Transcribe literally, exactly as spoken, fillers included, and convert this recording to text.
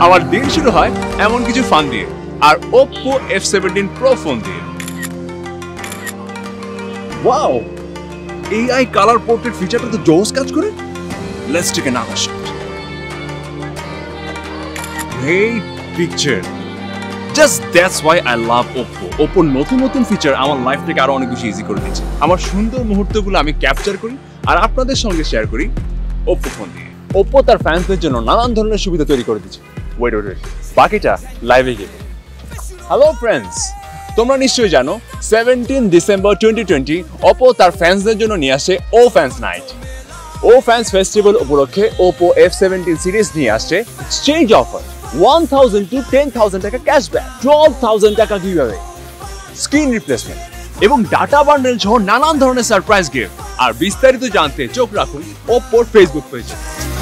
আমার দিন শুরু হয় এমন কিছু ফান দিয়ে, আর Oppo এফ সেভেন্টিন Pro ফোন দিয়ে। ওয়াও, এআই কালার পোর্ট্রেট ফিচারটা তো জোস কাজ করে। Let's take another shot. Great picture. Just that's why I love Oppo. Oppo নতুন নতুন ফিচার আমার লাইফটাকে আরো অনেক বেশি ইজি করে দিচ্ছে। আমার সুন্দর মুহূর্তগুলো আমি ক্যাপচার করি আর আপনাদের সঙ্গে শেয়ার করি Oppo ফোন দিয়ে। Oppo তার ফ্যান্সদের জন্য নানান ধরনের সুবিধা তৈরি করে দিচ্ছে। ওয়েট ওয়েট ওয়েট, বাকিটা লাইভে গিয়ে। হ্যালো ফ্রেন্ডস, তোমরা নিশ্চয়ই জানো seventeen December twenty twenty Oppo তার ফ্যান্সদের জন্য নিয়ে আসে O fans night. O fans festival উপলক্ষে Oppo এফ সেভেন্টিন সিরিজ নিয়ে আসছে exchange offer, one thousand to ten thousand টাকা ক্যাশব্যাক, টুয়েলভ থাউজেন্ড টাকা গিভঅ্যাওয়ে, স্ক্রিন রিপ্লেসমেন্ট এবং ডাটা বান্ডেল সহ নানান ধরনের সারপ্রাইজ গিফট। আর বিস্তারিত জানতে চোখ রাখুন Oppoর ফেসবুক পেজে।